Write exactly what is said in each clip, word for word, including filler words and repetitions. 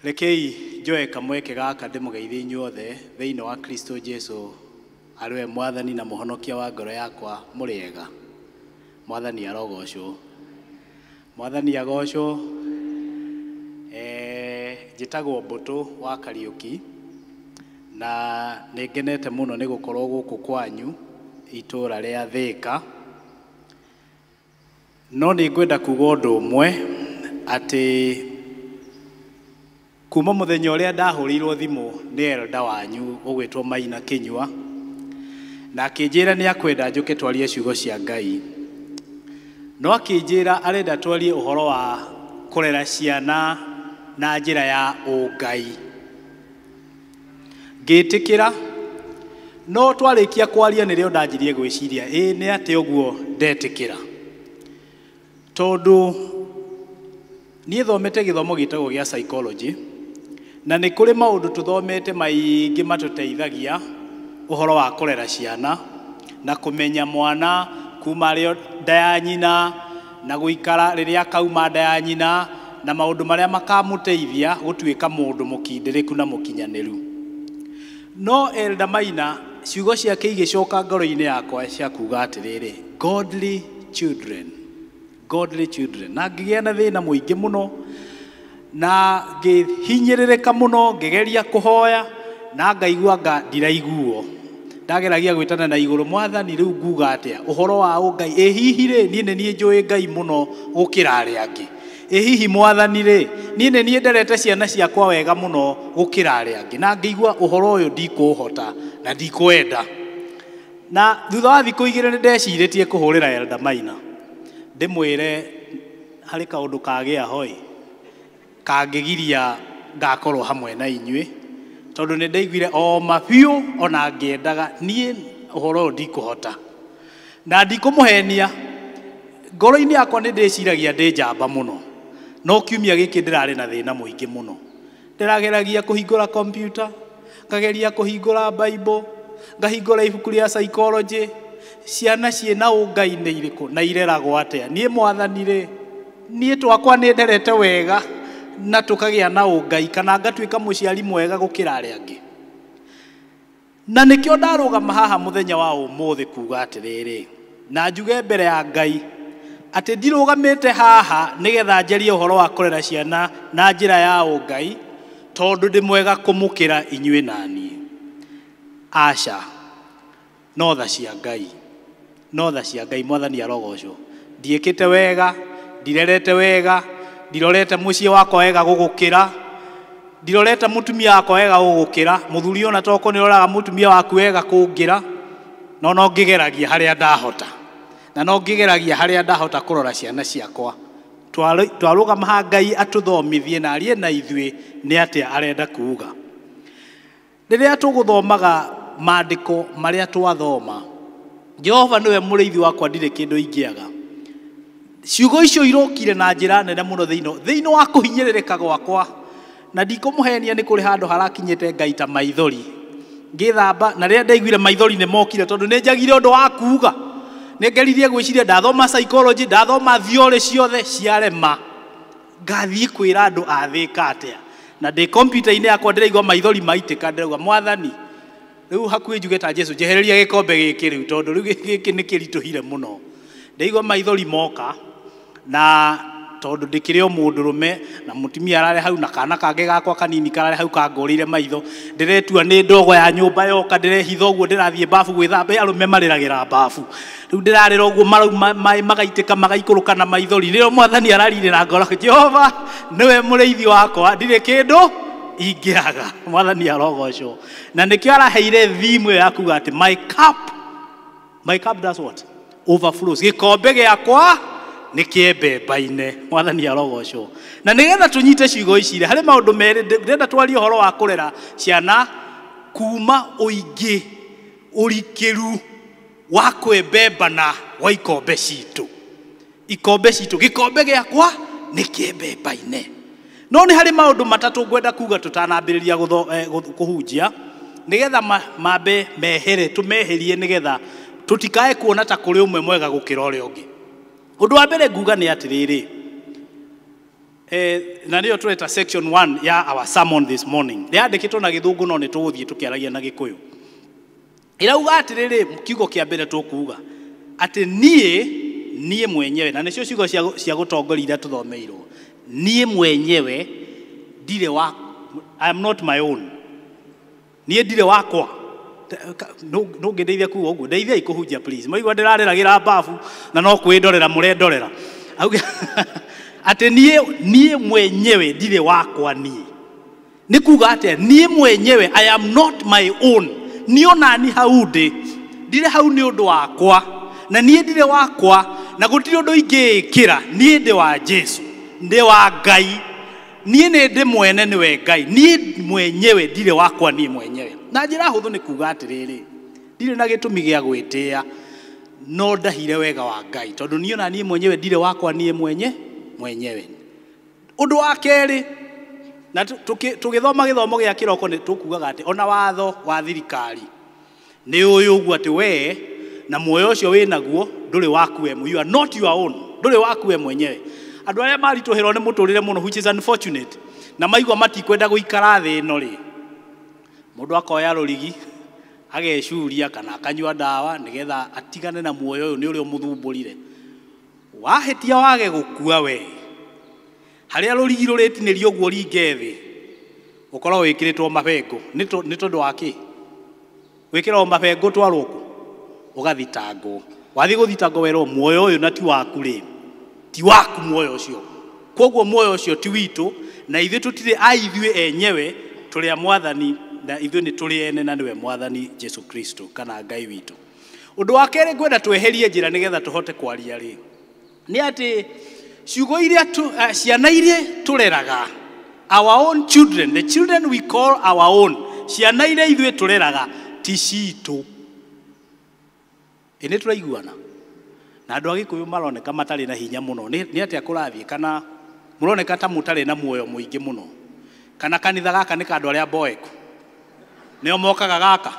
Rekei njoe kamweke gaka ndĩmũgeithie inyuothe thĩinĩ wa Kristo Jesu arĩwe mwathani na mũhonokia wa ngoro yakwa mũrĩega. Mwathani arogocwo. Mwathani agocwo. Eh, njĩtagwo Mbũtũ wa Kariũki na nĩngenete mũno nĩ gũkorwo gũkũ kwanyu itũũra rĩa Thĩka. No nĩngwenda kuuga ũndũ ũmwe atĩ kuma mũthenya ũrĩa ndahũrĩirwo thimũ nĩ elda wanyu ũgwĩtwo Maina Kĩnyua na akĩnjĩra nĩ akwenda njũke twarie ciugo cia Ngai. No akĩnjĩra arenda twarie ũhoro wa kũrera ciana na njĩra ya ũngai. Ngĩtĩkĩra no twarĩkia kwaria nĩrĩo ndanjirie gwĩciria ĩ nĩ atĩ ũguo ndetĩkĩra. Tondũ niĩ thomete gĩthomo gĩtagwo gĩa psychology na nĩ kũrĩ maũndũ tũthomete maingĩ matũteithagia ũhoro wa kũrera ciana na kũmenya mwana kuma arĩ nda ya nyina na gũikara rĩrĩa kauma nda ya nyina na maũndũ marĩa makamũteithia gũtuĩka mũndũ mũkindĩrĩku na mũkinyanĩru. No Elder Maina ciugo ciake igĩcoka ngoro-inĩ yakwa cia kuuga atĩrĩrĩ, godly children, godly children. Na ngĩgĩa na thĩna mũingĩ mũno na ngĩhinyĩrĩrĩka mũno, ngĩgeria kũhoya na ngaigua anga ndiraiguo. Ndageragia gwĩtana na igũrũ, Mwathani rĩu nguga atĩa ũhoro wa ũngai? Ĩ hihi rĩ niĩ nĩ niĩ njũĩ Ngai mũno gũkĩra arĩa angĩ? Ĩ hihi Mwathani rĩ niĩ nĩ niĩ nderete ciana ciakwa wega mũno gũkĩra arĩa angĩ? Na ngĩigua ũhoro ũyũ ndikũhota na ndikwenda. Na thutha wa thikũ igĩrĩ nĩ ndecirĩtie kũhũrĩra Elder Maina ndĩmwĩre harĩ kaũndũ kagĩa hoi kangĩgiria ngakorwo hamwe na inyuĩ, tondũ nĩ ndaiguire o mabiũ ona ngĩendaga niĩ ũhoro ũyũ ndikũhota na ndikũmũhenia. Ngoro-inĩ yakwa nĩ ndĩciragia ndĩ njamba mũno, no kiumia gĩkĩ ndĩrarĩ na thĩna mũingĩ mũno. Ndĩrageragia kũhingũra kompyuta, ngageria kũhingũra Bible, ngahingũra ibuku rĩa psychology. Ciana ciĩna ũngai nĩ irĩkũ na ireragwo atĩa? Niĩ Mwathani rĩ niĩ twakwa nĩ nderete wega na tũkagĩa na ũngai kana ngatuĩka mũciari mwega gũkĩra arĩa angĩ? Na nĩkĩo ndarũgama haha mũthenya wa ũmũthĩ kuuga atĩrĩrĩ na njuge mbere ya Ngai atĩ ndirũgamĩte haha nĩgetha njarie ũhoro wa kũrera ciana na njĩra ya ũngai tondũ ndĩ mwega kũmũkĩra inyuĩ na niĩ. Aca, no tha cia Ngai, no tha cia Ngai. Mwathani arogocwo. Ndiĩkĩte wega, ndirerete wega, ndirorete mũciĩ wakwa wega gũgũkĩra, ndirorete mũtumia wakwa wega gũgũkĩra. Mũthuri ona toko nĩ ũroraga mũtumia waku wega kũngĩra, no no ngĩgeragia harĩa ndahota na no ngĩgeragia harĩa ndahota kũrora ciana ciakwa. Twarũgama ha Ngai atũthomithie na arie na ithuĩ nĩ atĩa arenda kuuga. Rĩrĩa tũgũthomaga maandĩko marĩa twathoma, Jehova nĩwe mũrĩithi wakwa, ndirĩ kĩndũ ingĩaga. Ciugo icio irokire na njĩra nene mũno thĩinĩ thĩinĩ wa kũhinyĩrĩrĩka gwakwa, na ndikũmũhenia nĩ kũrĩ handũ harakinyĩte ngaita maithori ngĩthamba, na rĩrĩa ndaiguire maithori nĩ mokire tondũ nĩ njagire ũndũ wa kuuga. Nĩ ngeririe gwĩciria ndathoma psychology, ndathoma theory ciothe ciarema, ngathiĩ kwĩra andũ a Thĩka atĩa, na ndĩ kompyuta-inĩ yakwa ndĩraigua maithori maitĩka, ndĩrauga Mwathani rĩu hakuhĩ njuge ta Jesu njehereria gĩkombe gĩkĩ rĩu tondũ rĩu gĩkĩ nĩ kĩritũhire mũno. Ndaigua maithori moka na tondũ ndĩkĩrĩ o mũndũrũme na mũtumia ararĩ hau na kana kangĩ gakwa kanini kararĩ hau kangũrĩire maitho, ndĩretua nĩ ndogo ya nyũmba yoka, ndĩrehitha ũguo ndĩrathiĩ bafu gwĩthamba. Arũme marĩragĩra bafu, rĩu ndĩrarĩra ũguo maĩ magaitĩka magaikũrũka na maithori. Rĩrĩa Mwathani ararirĩra ngoro, Jehova nĩwe mũrĩithi wakwa, ndirĩ kĩndũ ingĩaga. Mwathani arogocwo. Na nĩkĩo araheire thimũ ya kuuga atĩ my cup, my cup does what? Overflows. Gĩkombe gĩakwa nĩ kĩembemba-inĩ. Mwathani arogocwo. Na nĩgetha tũnyite ciugo ici rĩ, harĩ maũndũ merĩ ndĩrenda twarie ũhoro wa kũrera ciana kuma ũingĩ ũrikĩru wa kwembembana wa ikombe citũ. Ikombe citũ, gĩkombe gĩakwa nĩ kĩembemba-inĩ. No nĩ harĩ maũndũ matatũ ngwenda kuuga tũtanambĩrĩria kũhunjia nĩgetha mambe mehere, tũmeherie nĩgetha tũtikae kuona ta kũrĩ ũmwe mwega gũkĩra ũrĩa ũngĩ. Ũndũ wa mbere nguga nĩ atĩrĩrĩ, eh na niyo tuleta section one ya our sermon this morning yandikitwo na githungu no nituguthie tukiaragia na gikuyu irauga atiriri kiugo kia mbere tukuuga ati nie nie mwenyewe na nicio ciugo cia cia gutongoria ira tuthomeirwo nie mwenyewe ndire wa I am not my own nie ndire wakwa no no ngedeithia kuuga uguo ndeithia ikuhunjia please maigua ndirareragira bafu na no kwindorera murendorera auga ati nie nie mwenyewe ndire wakwa nie ni kuuga ati nie mwenyewe I am not my own niona ni haude ndire hau ni undu wakwa na nie ndire wakwa na gutiri undu ingikira nie ndi wa Jesu ndi wa Ngai nie ne ndi mwene niwe Ngai nie mwenyewe ndire wakwa nie mwenyewe na njira huthu ni kuuga atiriri ndire na gitumi gia gwitia no ndahire wega wa Ngai tondu niona nie mwenyewe ndire wakwa nie mwenye mwenyewe undu wa keri na tugithoma githomo gia kiroko ni tukugaga ati ona watho wa thirikari ni uyu ugu ati we na moyo ucio we naguo nduri waku we you are not your own nduri waku we mwenyewe andu aria marituhirwo ni muturire muno which is unfortunate na maigwa matikwenda guikara thi no ri mundu akoya rurigi agecuria kana akanyua ndawa nigetha atigane na muoyo uyu ni uri muthumburire wahetia wage gukua we haria rurigi ruritinirio guo ringethi ukora wikiritwo mabengo ni tondu waki wikirwo mabengo twaruku ugathitangwo wathi guthitangwo wero muoyo uyu na ti waku ri ti waku muoyo ucio koguo muoyo ucio ti witu na ithu tutire aithwe enyewe tuli a mwathani na ithu ni tuli ene na niwe mwathani Jesu Kristo kana Ngai witu undu wa kere kwenda tweherie njira nigetha tuhote kwaria ri ni ati ciugo iria ciana iria tureraga our own children the children we call our own ciana iria ithuĩ tureraga ti citu ene turaiguana na andu agikuyu maroneka matari na hinya muno ni ati akurathie kana muroneka ta mutari na muoyo muingi muno kana kanitha gaka ni kandu aria boeku nio mokaga gaka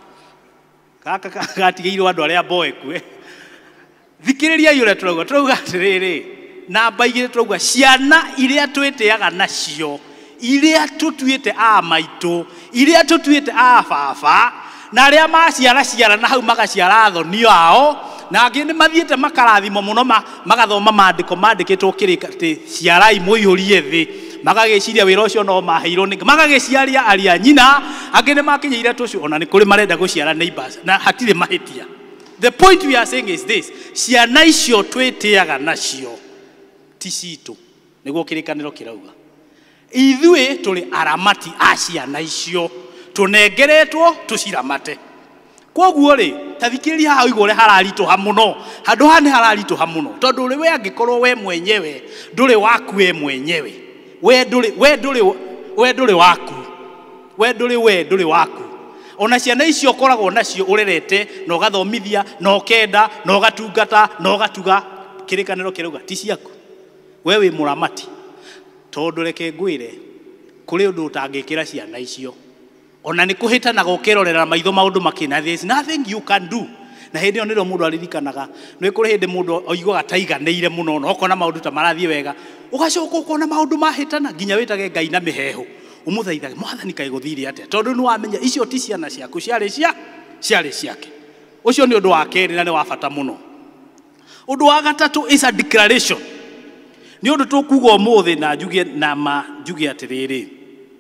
gaka gatigeirwo andu aria boeku thikiriria yure turauga turauga atiriri na baigire turauga ciana iria twitiaga nacio iria tutuite a maitu iria tutuite a baba na aria maciara ciara na hau magaciara thonio ao na angi ni mathiete makarathimo muno magathoma maandiko maandikitwo kirika ati ciarai muihurie thi magagiciria wira ucio no maheirwo ni magagiciaria aria nyina angi ni makinyeire tucio ona ni kuri marenda guciara neighbors na hatire mahitia. The point we are saying is this ciana icio twitiaga nacio ti citu niguo kirikaniro kirauga ithuĩ tuli aramati a ciana icio tunengeretwo tuciramate koguo ri tathikiriria haha igore hararituha muno handu ha ni hararituha muno tondu ri we angikorwo we mwenyewe nduri waku we mwenyewe we nduri we nduri we nduri waku we nduri we nduri waku ona ciana icio koragwo nacio urerete na ugathomithia na ukenda na ugatungata na ugatuga kirikaniro kirauga ti ciaku we wi muramati tondu reke ngwire kuri undu utangikira ciana icio ona ni kuhitana gukirorera maitho maundu makina there is nothing you can do na hindi onero mundu aririkanaga no ikuri hindi mundu oigwa ataiganeire muno no okona maundu ta marathie wega ugacoka ukona maundu mahitana nginya witage Ngai na miheho umuthaithage mwathani kai guthiri atia tondu ni wamenya icio ti ciana ciaku ciari cia ciari ciake ucio ni undu wa keri na ni wa bata muno. Undu wa gatatu is a declaration ni undu tukuga umuthi na njugie na ma njugie atiriri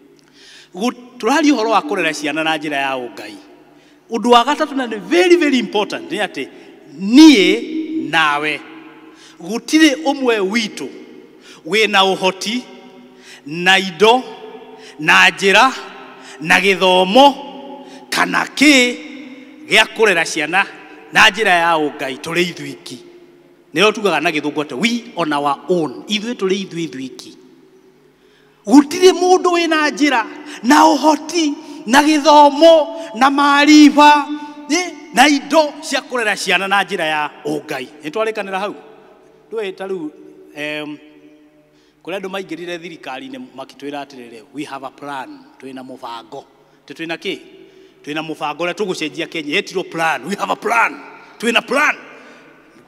turari horo wa kurera ciana na njira ya ungai. Undu wa gatatu na ni very very important ni ati nie nawe gutire umwe witu wina uhoti na indo na njira na githomo kana ki gia kurera ciana na njira ya ungai turi ithuiki nero tugaga na githungu ati we on our own ithuĩ turi ithuĩ ithuiki gutire mundu wina njira na uhoti na githomo na maarifa na indo cia kurera ciana na njira ya ungai nitwarikanira hau ndwe taru em kule andu maingirire thirikari-ini makitwira atirire we have a plan twina mubango twina ki twina mubango ria tugucenjia Kenya yetirwo plan we have a plan twina plan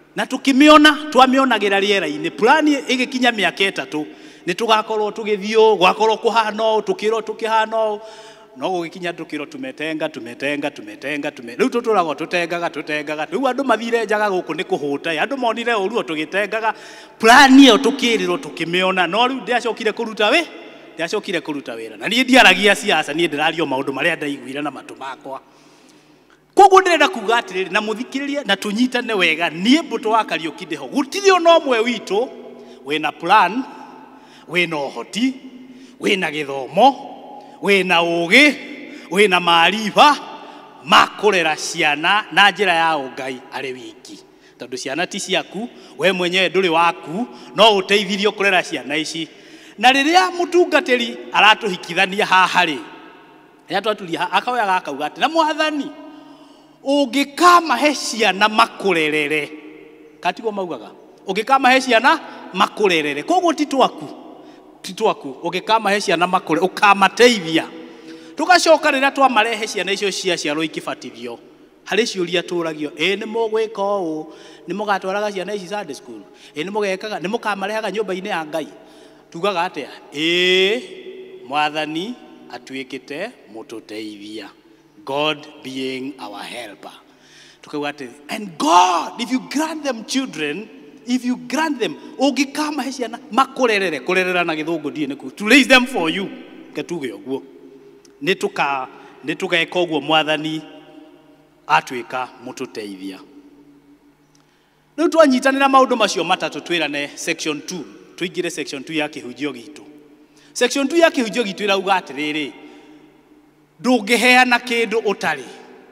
na tukimiona twamionagira riera-ini plani igikinya miaka itatu ni tugakorwo tugithio gwakorwo kuhano tukiro tukihano no gugikinya tukiro tumetenga tumetenga tumetenga tume riu tuturago tutengaga tutengaga riu andu mathire njaga guku ni kuhuta andu monire uruo tugitengaga plani iyo tukirirwo tukimiona no riu ndiacokire kuruta we ndiacokire kuruta wira na nie ndiaragia siasa nie ndirario maundu maria ndaiguira na matu makwa koguo ndirenda kuga atiriri na muthikiririe na tunyitane wega nie mbuto wa Kariuki ndiho gutiri ona omwe witu wina plan wina uhoti wina githomo wina ugi wina maarifa makurera ciana na njira ya ungai ari wiki tondu ciana ti ciaku we mwenyewe nduri waku no uteithirio kurera ciana ici na riria mutungatiri aratuhikithania haha ri ya twaturia akaoya gakauga ati na mwathani ungikama he ciana makurerere katigo maugaga ungikama he ciana makurerere koguo ti twaku ti twaku ungikama he ciana makure ukamateithia tugacoka rira twamarehe ciana icio cia ciaro ikibatithio hari ciuria turagio eh ni mugwika uu ni mugatwaraga ciana ici Sunday school eh ni mugekaga ni mukamarehaga nyumba-ini ya Ngai tugaga atia eh mwathani atwikite mututeithia God being our helper tukauga ati and God if you grant them children if you grant them ugikama he ciana makurerere kurerera na githungu ndie niku to raise them for you ketuge oguo ni tuka ni tugeka oguo mwathani atwika mututeithia riu twanyitanira maundu macio matatu twirane section two tuingire section two ya kihunjio gitu section two ya kihunjio gitu irauga atiriri ndungiheana kindu utari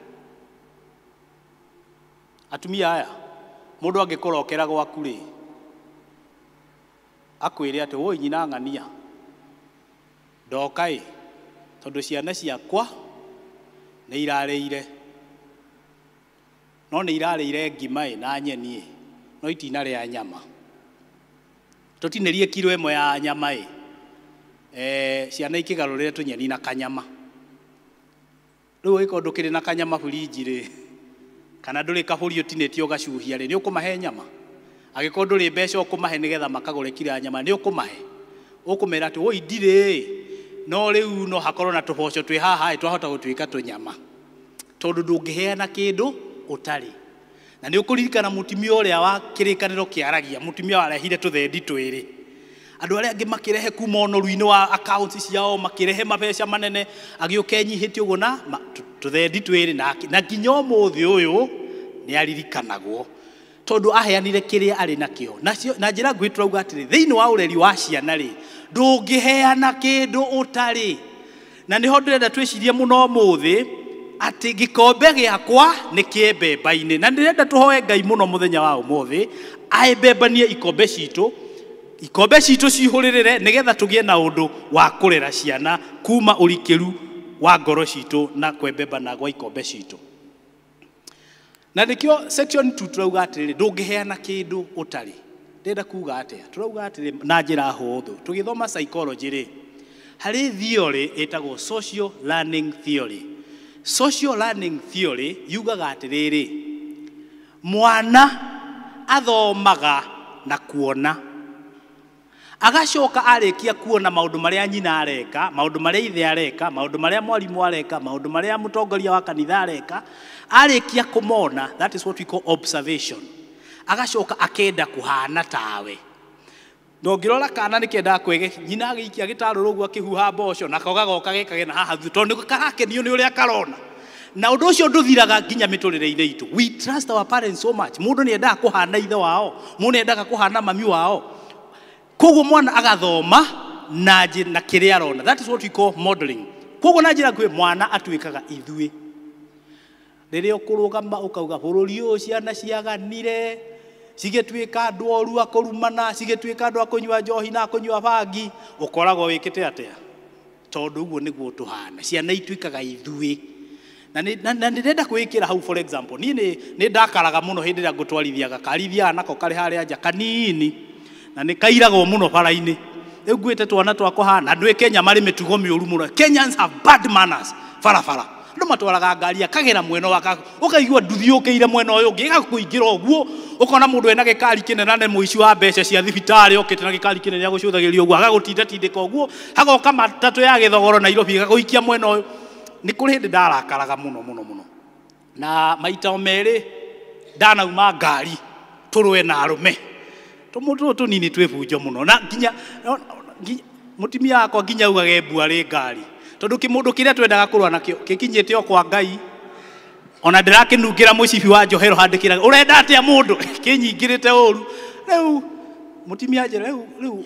atumia aya mundu angikorokera gwaku ri akwire ati woi nyina ng'ania ndokai tondu ciana ciakwa ni irareire no ni irareire ngima na nyeni no itinare ya nyama tutinirie kilo ĩmwe ya nyama ĩ eh ciana ikigarurire tunyeni na kanyama riu iko ndukiri na kanyama fridge ri kana nduri kaburi utinetio gacuhia ri ni ukumahe nyama agiko nduri mbeca ukumahe nigetha makagure kira nyama ni ukumahe ukumera ati woi ndire no riu no hakorwo na tuboco twi haha twahota gutwika tunyama tondu ndungiheana kindu utari na ni ukuririkana mutimia uria wa kirikaniro kiaragia mutimia warehire tuthendi twiri andu aria angi makirehe kuma onoru-ini wa accounts ciao makirehe mabeca manene agioke nyihite uguo na tuthendi twiri na na nginya umuthi uyu ni aririkanagwo tondu aheanire kiria ari nakio na njira ngwi turauga atiri thiini wa ureri wa ciana ri ndungiheana kindu utari na niho ndirenda twicirie muno umuthi ati gikombe giakwa ni kiembemba-ini na ndirenda tuhoe Ngai muno muthenya wa umuthi aembembanie ikombe citu ikombe citu cihuririre nigetha tugie na undu wa kurera ciana kuma urikiru wa ngoro citu na kwembemba na gwa ikombe citu na nikio section two turauga atiri ndungiheana kindu utari ndenda kuga atia turauga atiri na njira huthu tugithoma psychology ri hari theory etagwo social learning theory social learning theory yugaga atiriri mwana athomaga na kuona agacoka arikia kuona maundu maria nyina areka maundu maria ithe areka maundu maria mwarimu areka maundu maria mutongoria wa kanitha areka arikia kumona that is what we call observation agacoka akenda kuhana tawe ndongirora kana nikenda kwege nyina agiikia gitaruru guo akihuha mboco na kogagoka gekage na haha tondu karakenio ni uria karona na undu ucio nduthiraga nginya miturire-ini itu we trust our parents so much mundu ni endaga kuhana ithe wao mundu ni endaga kuhana mami wao koguo mwana agathoma na na kiria arona that is what we call modeling koguo na njira kwe mwana atwikaga ithui riria ukurugama ukauga bururi uyu ciana ciaganire cigetwika andu oru akurumana cigetwika andu akunywa njohi na akunywa bangi ukoragwo wikite atia tondu uguo niguo tuhana ciana itwikaga ithui na na ndirenda kwikira hau for example ni ni ndakaraga muno hindi ria ngutwarithia gakarithia nako kari haria nja kanini na ni kairagwo muno bara-ini egwite twana twakwa hana andu Kenya mari mitugo miuru muno Kenyans have bad manners fara fara andu matwaraga ngari akagera mweno waka ukaigua nduthiukiire mweno uyu ngi gakuingira uguo ukona mundu ena gikari kinene ne muici wa mbeca cia thibitari okite na gikari kinene ya gucuthagiria uguo agagutinda tindika uguo hagoka matatu ya githogoro Nairobi gaguikia mweno uyu ni kuri hindi ndarakaraga muno muno muno na maita meri ndanauma ngari turwe na arume tumutu tunini twebunjo muno na nginya mutimia akwa nginya ugage mbua ngari tondu kimundu kiria twendaga kurwa nakio kikinyite o kwa Ngai ona ndirakinungira mucibi wa njohero handikira urenda atia mundu kinyingirite uru riu mutimia njira riu riu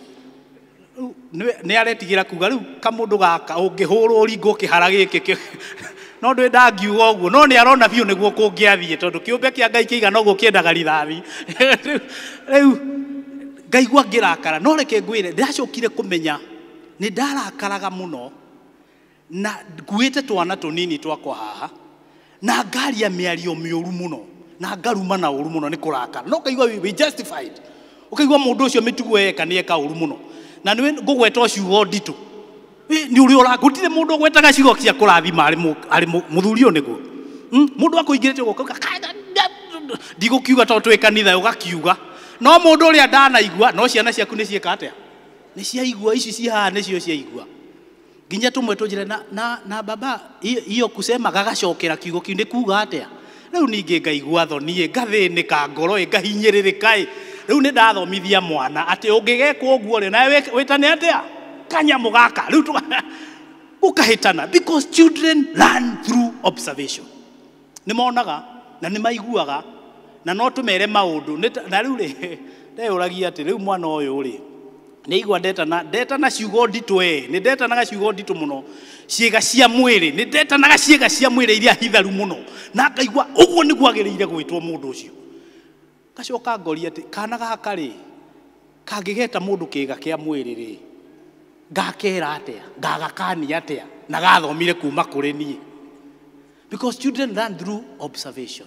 ni aretigira kuga riu kamundu gaka ungihurwo ringo kihara giki no ndwenda ngiuga uguo no ni arona biu niguo kungiathie tondu kiumbe kia Ngai kiigana uguo kiendaga rithathi riu ngaigua ngirakara no reke ngwire ndacokire kumenya ni ndarakaraga muno na nguite twana tunini twakwa haha na ngari ya miario miuru muno na ngaruma na uru muno ni kurakara no kaigua we justified ukaigua mundu ucio mitugo eka ni eka uru muno na niwe ngugweta ciugo nditu ni uri ora gutire mundu gwetaga ciugo cia kurathima ari ari muthuri oniguo mundu akuingirite guka ndigukiuga to twi kanitha ugakiuga no mundu uri ndanaigua no ciana ciaku ni cieka atia ni ciaigua ici ciha ni cio ciaigua nginya tumwe tunjire na, na, na baba hiyo kusema gagacokera kiugo kiu ni kuga atia riu ningi ngaigua thoni ngathinika ngoro ngahinyiririka riu ni ndathomithia mwana ati ungigekwo uguo ri nawe witane atia kanyamu gaka riu ukahitana because children learn through observation ni monaga na ni maiguaga na no tumere maundu na riu ri ndeyuragia ati riu mwana uyu ri ni igwa ndeta na ndeta na ciugo nditu eh ni ndeta na ciugo nditu muno ciega cia mwiri ni ndeta na ciega cia mwiri iria hitharu muno na ngaigua uguo niguo agiriire gwitwo mundu ucio gacoka ngori ati kana gaka ri kangigeta mundu kiega kia mwiri ri ngakera atia ngagakani atia na gathomire kuma kuri nie because children learn through observation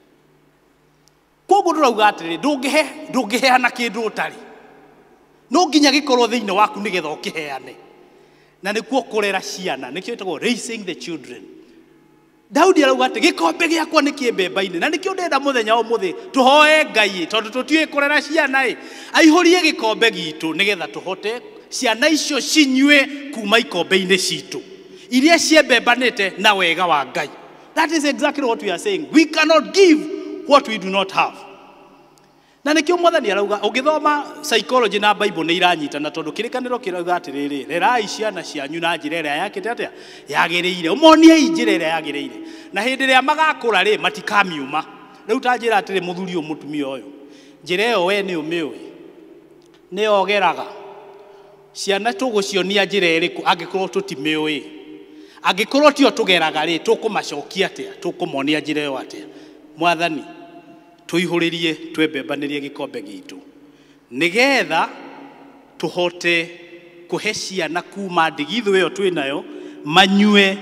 koguo ndurauga atiri ndungihe ndungiheana kindu utari no nginya gikorwo thiine waku nigetha ukiheane na nikuo kurera ciana nikio itagwo raising the children Daudi arauga ati gikombe giakwa ni kiembemba-ini na nikio ndenda muthenya umuthi tuhoe Ngai tondu tutiwe kurera ciana i aihurie gikombe gitu nigetha tuhote ciana icio cinywe kuma ikombe-ini citu iria ciembembanite na wega wa Ngai. That is exactly what we are saying. We cannot give what we do not have. Na nikio mwathani arauga ugithoma psychology na Bible ni iranyitana tondu kirikaniro kirauga atiriri rerai ciana cianyu na njira iria yakite atia yagiriire umonie njira iria yagiriire na hindi ria magakura ri matikamiuma riu tanjira atiri muthuri umutumia uyu njira iyo we ni umiui ni ogeraga ciana tugucionia njira iriku angikorwo tutimiui angikorwo tio tugeraga ri tukumacokia atia tukumonia njira iyo atia mwathani tuihuririe twembembanirie gikombe gitu nigetha tuhote kuhe ciana kuma ndigithu iyo twinayo manyue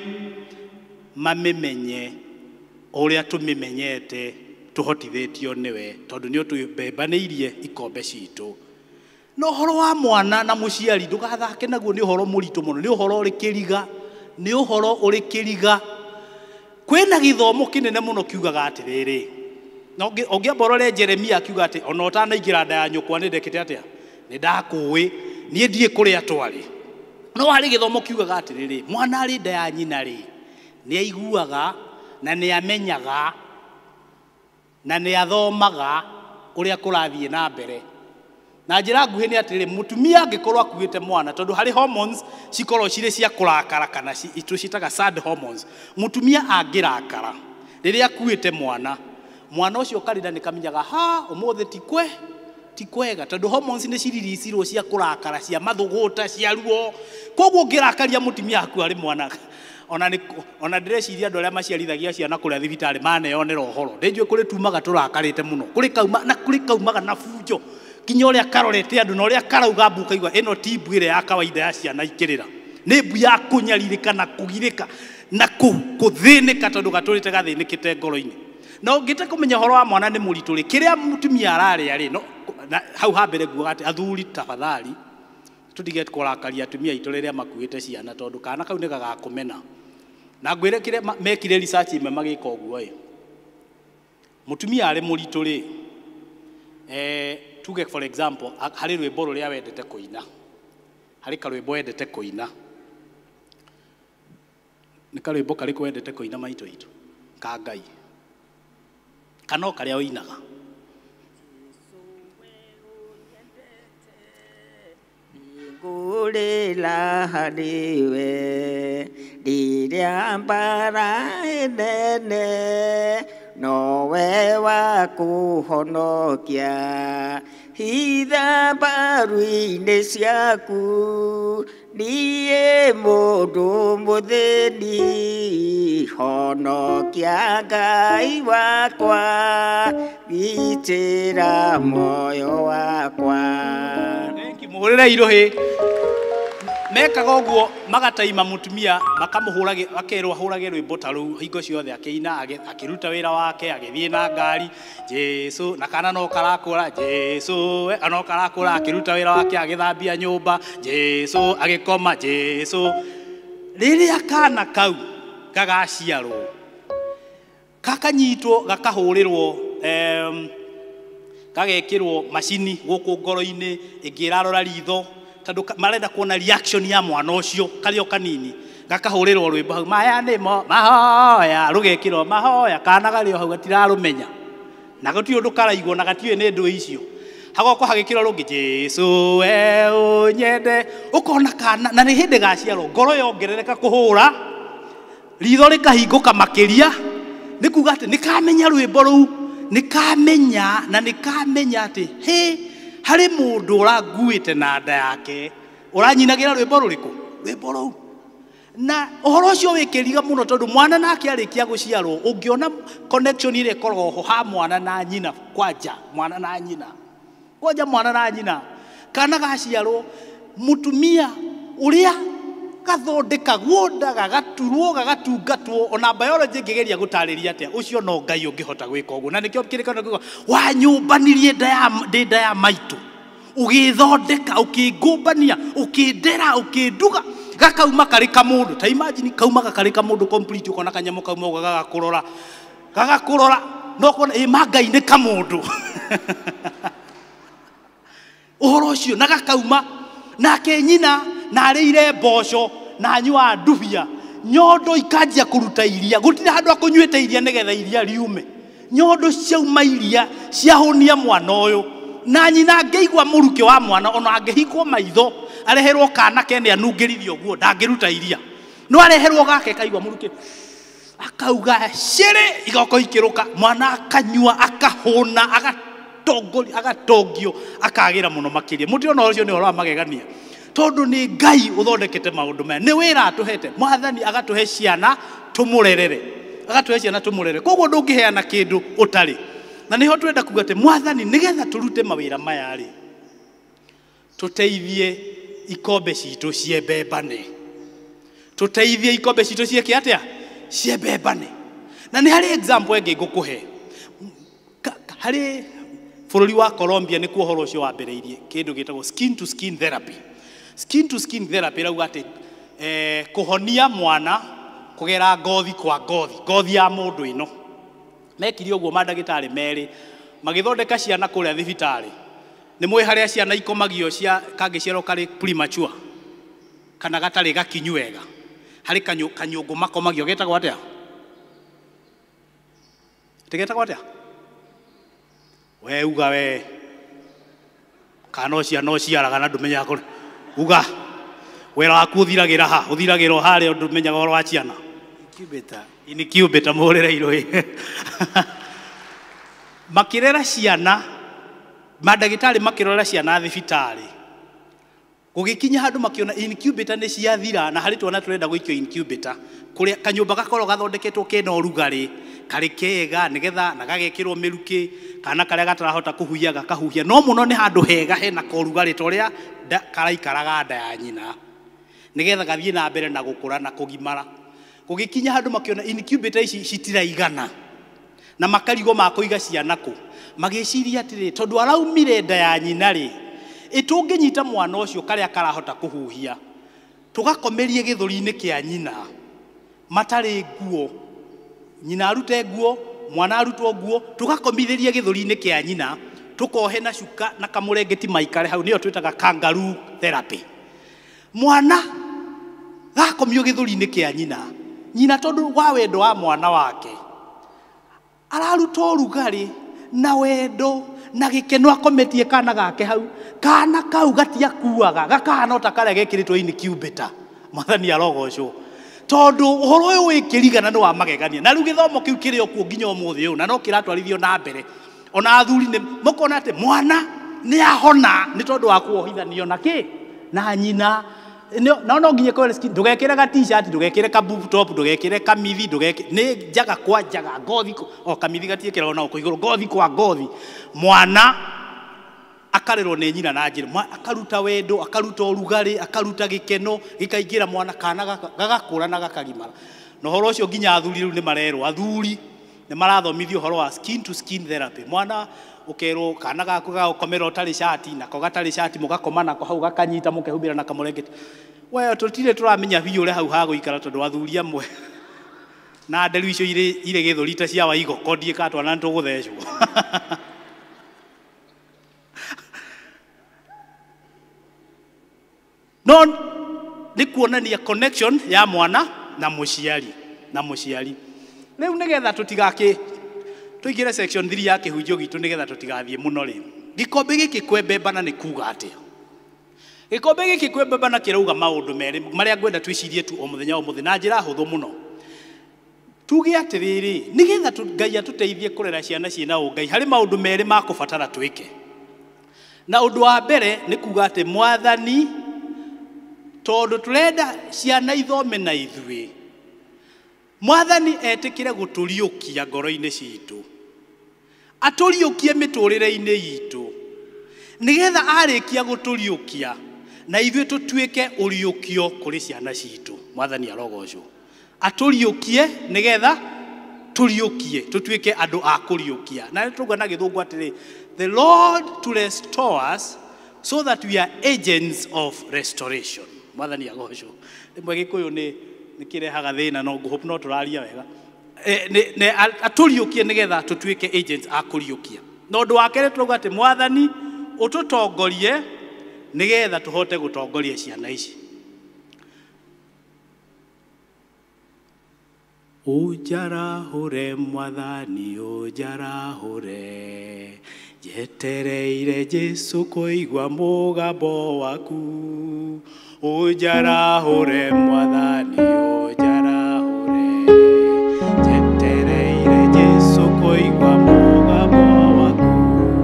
mamimenye uria tumimenyete tuhotithitio niwe tondu ni twembembanirie ikombe citu no horo wa mwana na muciari ndugathake naguo ni horo muritu muno ni uhoro uri kiriga ni uhoro uri kiriga kwina githomo kinene muno kiugaga atiriri no ongiamborore Jeremia akiuga ati ona utanaingira nda ya nyukwa ni ndekite atia ni ndakuwi nie ndie kuria twari no hari githomo kiugaga atiriri mwana ari nda ya nyina ri ni aiguaga na ni amenyaga na ni athomaga uria kurathie na mbere na njira nguhi ni atiriri mutumia angikorwo akuite mwana tondu hari hormones cikorwo cire cia kurakara kana itu citaga sad hormones mutumia angirakara riria akuite mwana mwana ucio karida nikamenyaga ha umuthi tikwe tikwega tondu hormones ni ciririsirwo cia kurakara cia mathuguta cia ruo koguo ngirakaria mutumia aku ari mwana ona ni ona ndireciria andu aria maciarithagia ciana kuria thibitari maneyonera uhoro ndinjue kuri tumaga turakarite muno kuri kauma na kuri kaumaga na bunjo kinya uria karorete andu na uria karauga mbuka igwa ino ti mbu ire ya kawaida ya ciana ikirira ni mbu ya kunyaririka na kugirika na kuthinika tondu gaturite gathinikite ngoro-ini no ngite kumenya horo wa mwana ni muritu ri kiria mutumia arari ari no hau hambere guo ati athuri tafadhali tutige kurakaria atumia itu riria makuite ciana tondu kana kau ni gagakumena na ngwire kire mekire research ime magika uguo ĩ mutumia ari muritu ri eh tuge for example hari rwimbo ruria wendete kuina hari karwimbo wendete kuina ni karwimbo kari kwendete kuina maito itu ka Ngai kano karia uinaga Gurila hariwe diria mbara nene nowe wa kuhonokia hitha mbaru-inĩ ciaku niĩ mũndũ mũthĩni honokia Ngai wakwa gitĩra muoyo wakwa. Muhurira irohe mekaga uguo magataima mutumia makamuhurage bakerwo ahurage rwimbo ta ru hingo ciothe akiina akiruta wira wake agithie na ngari Jesu na kana no karakura Jesu ano karakura akiruta wira wake agithambia nyumba Jesu agikoma Jesu riria kana kau gagaciarwo kakanyitwo gakahurirwo em kagekirwo macini guku ngoro-ini ingirarora ritho tondu marenda kuona reaction ya mwana ucio kario kanini gakahurirwo rwimbo hau maya nimo mahoya rugekirwo mahoya kana gario hau gatirarumenya na guti undu karaigwo na gatiwe ni ndu icio hagoko hagikirwo rungi Jesu we unyende ukona kana na ni hindi gaciarwo ngoro yongerereka kuhura ritho rikahinguka makiria nikuga ati nikamenya rwimbo ruu nikamenya na nikamenya ati he hari mundu uranguite na nda yake uranyinagira rwimbo ruriku rwimbo ruu na uhoro ucio wikiriga muno tondu mwana nake arikia guciarwo ungiona connection ile korwo ho ha mwana na nyina kwanja mwana na nyina kwanja mwana na nyina kana gaciarwo mutumia uria gathondeka guondaga gaturwo gagatungatwo ona biology ngigeria gutariria atia ucio no Ngai ungihota gwika uguo na nikio kirikana kuga wa nyumbanirie nda ya nda ya maitu ugithondeka ukigumbania ukindera ukinduga gakauma kari kamundu ta imagine kauma kari kamundu complete ukona kanyamo kauma gagakurora gagakurora no kona e Ngai ni kamundu uhoro ucio na gakauma nake nyina na arire mboco na nyua ndubia nyondo ikanjia kuruta iria gutire handu akunyuite iria nigetha iria riume nyondo ciauma iria ciahunia mwana uyu na nyina ngeigwa muruke wa mwana ona angehikwo maitho areherwo kana kene anungirithio guo ndangiruta iria no areherwo gake kaigwa muruke akauga cere igoko ikiruka mwana akanyua akahuna agatongori agatongio akagira muno makiria mutiona ucio ni horo magegania tondu ni Ngai uthondekete maundu maya ni wira atuhete mwathani agatuhe ciana tumurerere agatuhe ciana tumurere koguo ndungiheana kindu utari na niho twenda kuga ati mwathani nigetha turute mawira maya ri tuteithie ikombe citu ciembembane tuteithie ikombe citu cieke atia ciembembane na ni hari example enge ngukuhe hari bururi wa Colombia ni kuo horo cio wambereirie kindu gitagwo skin to skin therapy skin to skin therapy rauga ati eh kuhonia mwana kugera ngothi kwa ngothi ngothi ya mundu ino mekiri uguo mandagitari meri magithondeka ciana kuria thibitari ni mwe haria ciana ikomagio cia kangiciaro kari premature kana gatari gakinywega hari kanyu kanyungu makomagio getagwo atia tigetagwo atia we uga we kana ciana no ciaraga na ndumenya kuri uga wera waku uthiragira ha uthiragira hare undu menyaga woro wa ciana incubator incubator muhurire irohi makirera ciana mandagitari makirora ciana thibitari gugikinya handu makiona incubator ni ciathira na hari twana turenda gwikio incubator kuria kanyumba gakoro gathondeketwo kena urugari kari kega nigetha na gagekirwo miruki kana karia gatarahota kuhuia gakahuhia no muno ni handu hega hena korugari toria karaikaraga nda ya nyina nigetha gathie na mbere na gukura na kugimara gugikinya handu makiona incubator ici citiraigana na makarigo ma kuiga ciana ku magiciria atiri tondu araumire nda ya nyina ri itunginyita mwana ucio karia karahota kuhuhia tugakomerie githuri-ini kia nyina matari nguo nyina arute nguo mwana arutwo nguo tugakomithiria githuri-ini kia nyina tukohe na cuka na kamurengeti maikare hau niyo twitaga kangaroo therapy mwana gakomio githuri-ini kia nyina nyina tondu wa wendo wa mwana wake araruta rugari na wendo na gikeno akometie kana gake hau kana kau gatia kuaga gakana utakare gekiritwo incubator mwathani arogocwo tondu uhoro uyu wikirigana ni wa magegania na riu githomo kiu kiri okuo nginya umuthi uyu na no kiratwarithio na mbere ona athuri ni mukona ati mwana ni ahona ni tondu wa kuohithanio na ki na nyina na no nginya kwa skin ndugekire ga t-shirt ndugekire ka boob top ndugekire kamithi ndugekire ni njaga kwa njaga ngothi o kamithi gatiekera ona uko iguru ngothi kwa ngothi mwana akarerwo ni nyina na njira akaruta wendo akaruta urugari akaruta gikeno gikaingira mwana kana gagakura na gakagimara no horo ucio nginya athuri riu ni marerwo athuri ni marathomithio horo wa skin to skin therapy mwana ukero kana gaku gakomera utari shati nako gatari shati mugakoma nako hau gakanyita mukehubira na kamurengeti we tutire turamenya biu ure hau ha guikara tondu athuri amwe na nderu icio ire ire githuri ta cia waigo kodie katwa na ntuguthecwo no ni kuonania connection ya mwana na muciari na muciari riu nigetha tutigake tuigire section three ya kihunjio gitu nigetha tutigathie muno ri gikombe giki kwembembana ni kuga atia gikombe giki kwembembana kirauga maundu meri maria ngwenda twicirie tu o muthenya o muthenya na njira huthu muno tuge atiriri nigetha Ngai atuteithie kurera ciana ciina ungai hari maundu meri ma kubatara twike na undu wa mbere ni kuga ati mwathani tondu turenda ciana ithome na ithui mwathani etikire guturiukia ngoro-ini citu aturiukie miturire-ini yitu nigetha arikia guturiukia na ithui tutuike uriukio kuri ciana citu mwathani arogocwo aturiukie nigetha turiukie tutuike andu a kuriukia na tuga na githungu atiri the Lord to restore us so that we are agents of restoration mwathani agocwo rimwe gikuyu ni nikirehaga thina no hope no turaria wega eh ne aturiukie nigetha tutuike agents a kuriukia no ndu wakere tuga ati mwathani ututongorie nigetha tuhote gutongoria ciana ici ujarahore mwathani ujarahore jetereire Jesu kuigwa mugambo waku ujarahore mwathani ujarahore jetereire Jesu kuigwa mugambo waku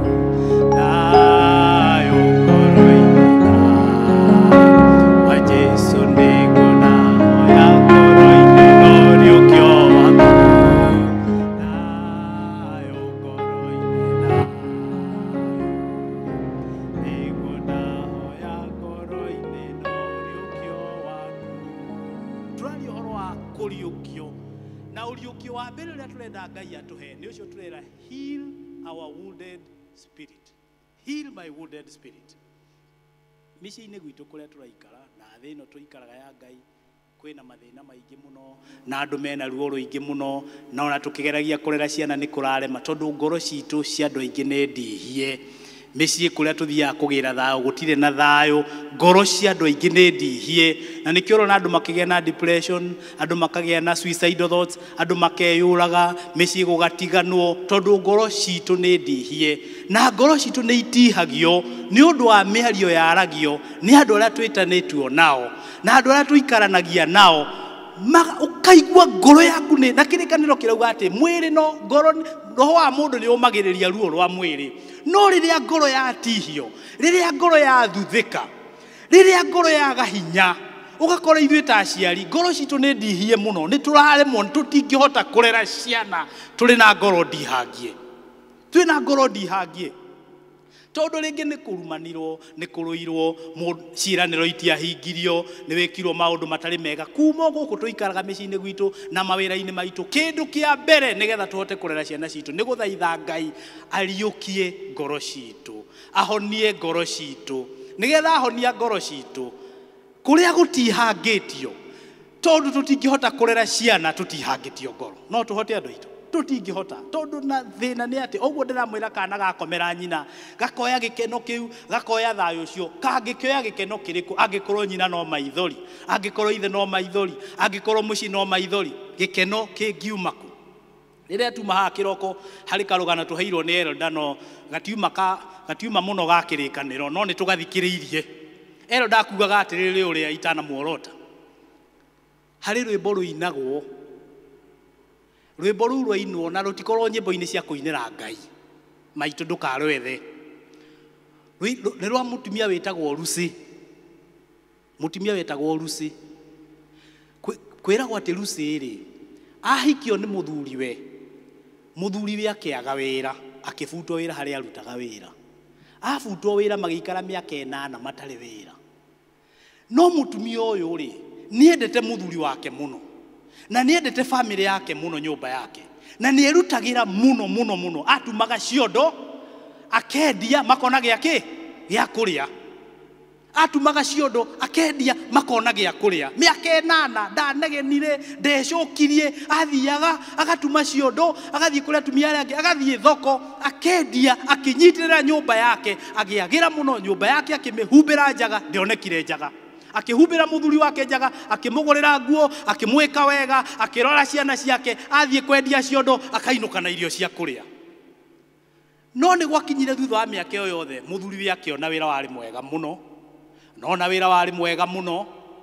nayo ngoro-ini wa Jesu nigona ya ngoro-ini noriukio waku nayo ngoro-ini nigona ya ngoro-ini turari horo wa kuriukio na uriukio wa mbere ria turenda Ngai atuhe ni ucio turera heal our wounded spirit heal my wounded spirit micii-ini gwitu kuria turaikara na thi ino tuikaraga ya Ngai kwina mathina maingi muno na andu mena ruo ruingi muno na ona tukigeragia kurera ciana ni kurarema tondu ngoro citu cia andu aingi ni ndihie micii kuria tuthia kugira thayo gutire na thayo ngoro cia andu aingi ni ndihie na nikio rona andu makigia na depression andu makagia na suicidal thoughts andu makeyuraga micii gugatiganwo tondu ngoro citu ni ndihie na ngoro citu ni itihagio ni undu wa miario yaragio ni andu aria twitanitwo nao na andu aria tuikaranagia nao ukaigua ngoro yaku ni na kirikaniro kirauga ati mwiri no ngoro roho wa mundu ni umagiriria ruo rwa mwiri no riria ngoro yatihio riria ngoro yathuthika riria ngoro yaga hinya ugakora ithuĩ ta aciari ngoro citu ni ndihie muno ni turaremwo tutingihota kurera ciana turi na ngoro ndihangie twi na ngoro ndihangie tondu ringi ni kurumanirwo ni kuruirwo ciiraniro itiahingirio ni wikirwo maundu matari mega kuma guku tuikaraga micii-ini gwitu na mawira-ini maitu kindu kia mbere nigetha tuhote kurera ciana citu ni guthaitha Ngai ariukie ngoro citu ahonie ngoro citu nigetha ahonia ngoro citu kuria gutihangitio tondu tutingihota kurera ciana tutihangitio ngoro no tuhote andu itu tutingihota tondu na thina ni ati oguo ndiramwira kana gakomera nyina gakoya gikeno kiu gakoya thayo cio kangikioya gikeno kiriku angikorwo nyina no maithori angikorwo ithe no maithori angikorwo muci no maithori gikeno kingiuma ku riria tuma ha kiroko hari karugana tuheirwo ni Elda no gatiuma ka gatiuma muno gakirikaniro no ni tugathikiriirie Elda akugaga atiriri uria itana muorota hari rwimbo ruinagwo rwimbo ru rwainwo na rutikorwo nyimbo-ini cia kuinira Ngai maitu ndukarwethe ni rwa mutumia witagwo Lucy mutumia witagwo Lucy kwiragwo ati Lucy ri ahikio ni muthuriwe muthuriwe akiaga wira akifutwo wira hari arutaga wira afutwo wira magikara miaka enana matari wira no mutumia uyu ri niendete muthuri wake muno na niendete family yake muno nyumba yake na nierutagira muno muno muno atumaga ciondo akendia makona giake gya kuria atumaga ciondo akendia makona gya kuria miaka enana ndanegenire ndecokirie athiaga agatuma ciondo agathie kuria tumia aria angi agathie thoko akendia akinyitirira nyumba yake agiagira muno nyumba yake akimihumbira njaga ndionekire njaga akihumbira muthuri wake njaga akimugurira nguo akimwika wega akirora ciana ciake athie kwendia ciondo akainuka na irio cia kuria no ni gwakinyire thutha wa miaka iyo yothe muthuri wake ona wira wari mwega muno no na wira wari mwega muno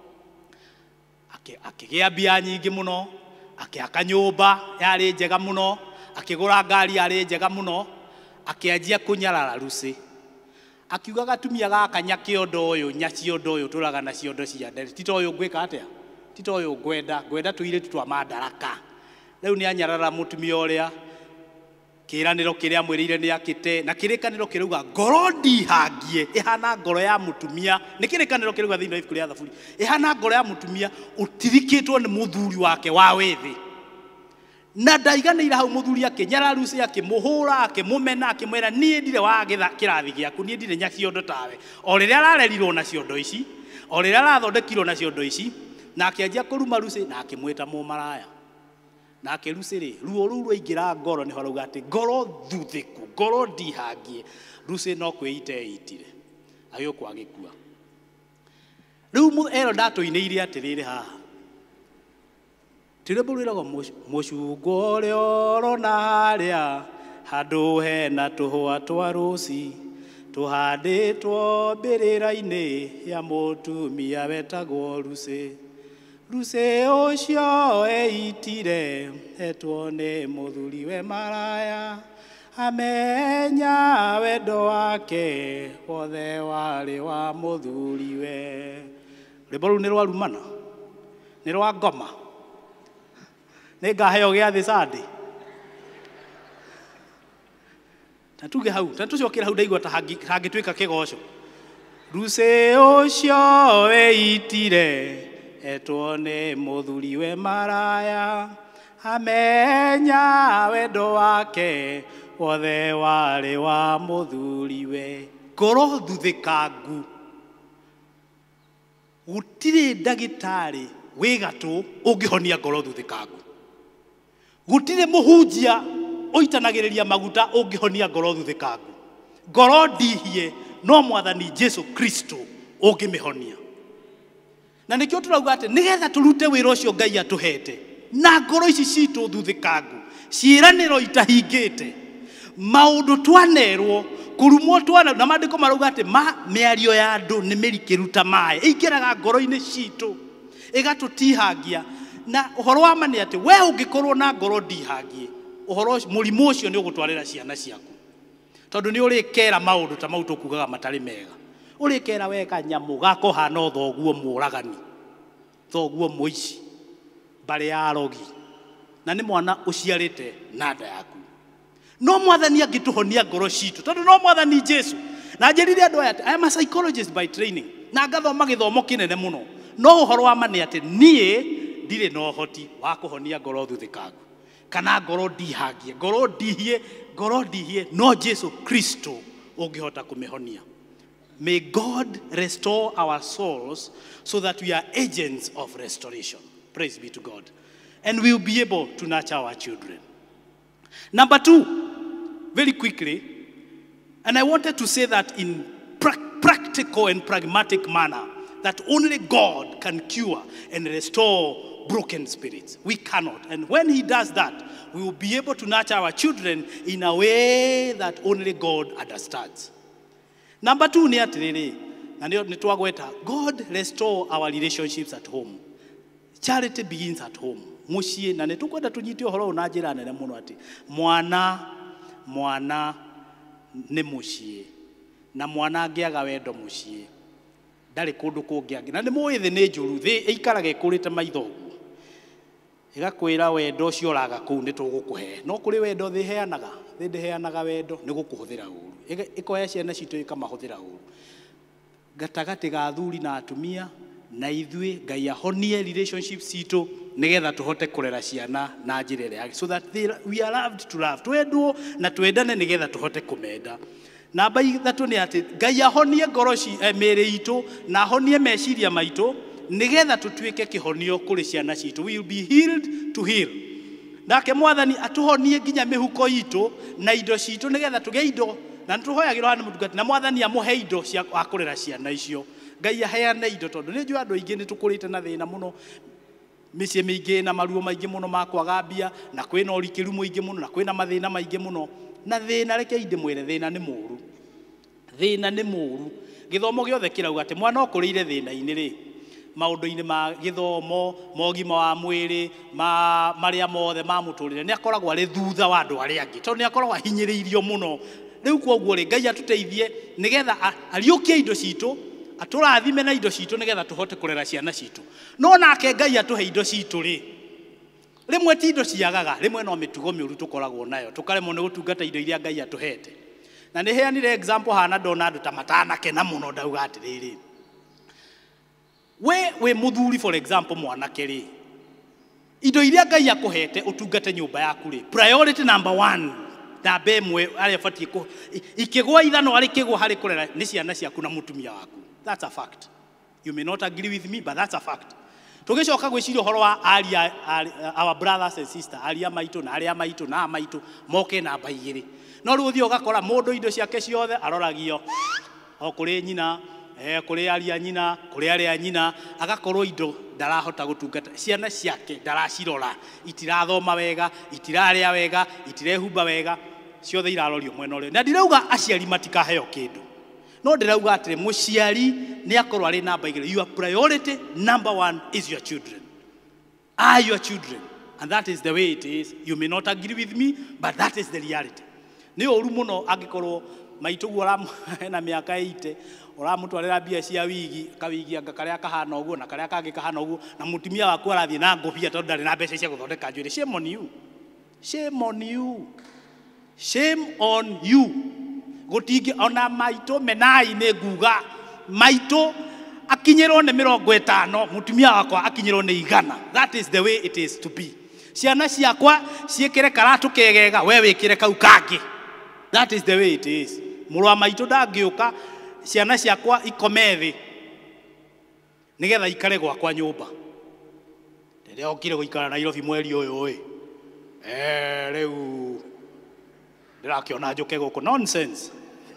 akigia mbia nyingi muno akiaka nyumba yari njega muno akigura ngari yari njega muno akianjia kunyarara Lucy akiuga gatumia gaka nyakiondo uyu nyaciondo uyu turaga na ciondo cia nderi tito uyu ngwika atia tito uyu ngwenda ngwenda tuire tutwa madaraka riu ni anyarara mutumia uria kiraniro kiria mwirire ni akite na kirikaniro kiruga ngoro ndihangie ihana ngoro ya mutumia ni kirikaniro kiruga thiini ibuku ria Thaburi ihana ngoro ya mutumia utirikitwo ni muthuri wake wa withi na ndaiganira hau muthuri akinyara Lucy akimuhura akimumena akimwira nie ndire wa kirathi giaku nie ndire nyaciondo tawe o riria ararerirwo na ciondo ici o riria arathondekirwo na ciondo ici na akianjia kuruma Lucy na akimwita mumaraya na ake Lucy ri ruo ru rwaingira ngoro ni horauga ati ngoro thuthiku ngoro ndihangie Lucy no kwite itire agioku agikua riu mu Elda tuineirie atiriri haha tireburirago mucungo uria urona haria handu hena tuhua twa ruci tuhanditwo mbirira-ini ya mutumia wetagwo Lucy Lucy ucio eitire etwo ni muthuriwe maraya amenya wendo wake wothe wari wa muthuriwe rwimbo ru ni rwarumana ni rwa ngoma ningaheo giathi Sunday tatuge hau tatucokera hau ndaigua ta hangitwika kigoco Lucy ucio weitire etwo ni muthuriwe maraya amenya wendo wake wothe wari wa muthuriwe ngoro thuthikangu gutire ndagitari wigatu ungihonia ngoro thuthikangu gutire muhunjia oitanagiriria maguta ungihonia ngoro thuthikangu ngoro ndihie no mwathani Jesu Kristo ungimihonia na nikio turauga ati nigetha turute wira ucio Ngai atuhete na ngoro ici citu thuthikangu ciiraniro itahingite maundu twanerwo kurumwo twana na mandiko marauga ati ma miario ya andu ni mirikiruta mae ikiraga ngoro-ini citu igatutihangia na uhoro wa mani ati we ungikorwo na ngoro ndihangie uhoro murimu ucio ni ugutwarira ciana ciaku tondu ni uri kera maundu ta mautu kugaga matari mega uri kera weka nyamu gako hano thoguo muragani thoguo muici bari ya rogi na ni mwana uciarite nada yaku no mwathani angituhonia ngoro citu tondu no mwathani Jesu na njerire andu aya I am a psychologist by training na ngathoma githomo kinene muno no uhoro wa mani ati nie ndire no hoti wa kuhonia ngoro thuthikangu kana ngoro ndihangie ngoro ndihie ngoro ndihie no Jesu Kristo ungihota kumihonia. May God restore our souls so that we are agents of restoration. Praise be to God. And we'll be able to nurture our children. Number two, very quickly, and I wanted to say that in pra practical and pragmatic manner, that only God can cure and restore broken spirits. We cannot. And when he does that, we will be able to nurture our children in a way that only God understands. Number two, God restore our relationships at home. Charity begins at home. Mushie na netukwenda tunyitio horo na njira nene muno ati mwana mwana ne mushie na mwana angiaga wendo mushie ndari kundu kungiangi na nimuwi thi ni njuru thi ikarage kurite maithogu igakwira wendo cio raga kuu ni tugukuhe no kuri wendo thi heanaga thi ndiheanaga wendo ni gukuhuthira uru ikoya ciana citu ikamahuthira uru gatagati ga thuri na atumia na ithui Ngai ahonie relationships citu nigetha tuhote kurera ciana na njira ria so that they, we are loved to love twendwo na twendane nigetha tuhote kumenda. Namba ithatu ni ati Ngai ahonie ngoro ci mĩĩrĩ itu na ahonie meciria maitu nigetha tutuike kihonio kuri ciana citu. We will be healed to heal. Nake Mwathani atuhonie nginya mihuko itu na indo citu nigetha tuge indo na tuhoyagirwo hani mutungati na Mwathani amuhe indo cia kurera ciana icio. Ngai aheane indo tondu ni njua andu aingi ni tukurite na thina muno micie mingi na maruo maingi muno makwaga mbia na kwina urikiru muingi muno na kwina mathina maingi muno na thina reke inde mwire thina ni muru thina ni muru githomo giothe kirauga ati mwana okurire thina ini ri maundu-ini ma githomo mogima wa mwiri ma maria mothe ma muturire ni akoragwo ari thutha wa andu aria angi tondu ni akoragwo ahinyiriirio muno riu koguo ri Ngai atuteithie nigetha ariukie indo citu aturathime na indo citu nigetha tuhote kurera ciana citu no nake Ngai atuhe indo citu ri rimwe ti indo ciagaga rimwe no mitugo miuru tukoragwo nayo tukaremwo ni gutungata indo iria Ngai atuhete na ni heanire example hana ndona andu ta matana kena muno ndauga atiriri we we muthuri for example mwanake ri indo iria Ngai akuhete utungate nyumba yaku ri priority number one namba ĩmwe aria batie ku ikigwa ithano ari kigwa hari kurera ni ciana ciaku na mutumia waku. That's a fact. You may not agree with me, but that's a fact. Tugicoka gwiciria horo wa aria our brothers and sisters aria maitu na aria maitu na maitu moke namba igiri no riu thio gakora mundu indo ciake ciothe aroragio o kuri nyina eh kuri aria nyina kuri aria nyina agakorwo indo ndarahota gutungata ciana ciake ndaracirora itirathoma wega itiraria wega itirehumba wega ciothe irarorio mwena uri na ndirauga aciari matikaheo kindu no ndirauga atire muciari ni akorwo ari namba igiri. Your priority number one is your children, are your children, and that is the way it is. You may not agree with me, but that is the reality. Ni oru muno agikorwo maitugu ora na miaka eighty uramutwarira bia cia wigi kawigi anga karia kahana uguo na karia kangi kahana uguo na mutumia waku arathie na ngobia tondu ndari na mbeca cia guthondeka njuire. Shame on you, shame on you, shame on you. Gutingi ona maito menai ne nguga maito akinyirwo ne mirongo itano mutumia wakwa akinyirwo ne igana. That is the way it is to be. Ciana ciakwa ciekere karatu kegega we wikire kau kangi. That is the way it is. Muru wa maito ndangiuka ciana ciakwa ikomethi nigetha ikare gwakwa nyumba riria okire guikara Nairobi mweri uyu oi eh riu ndirakiona njuke guku nonsense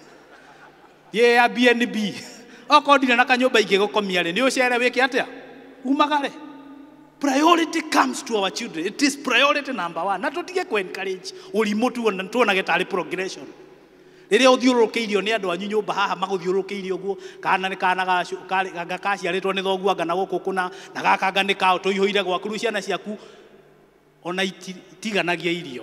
ye Airbnb okodire na kanyumba ingi gukomia ri ni ucere wiki atia umagare. Priority comes to our children. It is priority number one. Na tutige ku encourage urimu tu na tuonage tari progression. Riria uthiurukiirio ni andu anyu nyumba haha maguthiurukiirio uguo kana ni kana ga kaciaritwo ni thogu anga na guku kuna na gaka anga ni kao tuihuire gwaku ciana ciaku ona itiganagia irio.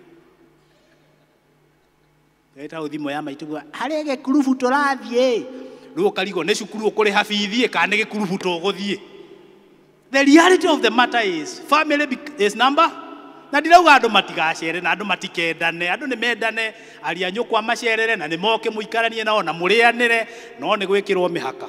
Eta uthimo ya maitugu harege kurubu turathie riu karigo ne cukuru ukuri habithi kana ni gikurubu tuguthie. The reality of the matter is family is number. Na ndirauga andu matigacere na andu matikendane andu ni mendane aria nyukwa macerere na ni moke muikaranie nao na murianire no ni gwikirwo mihaka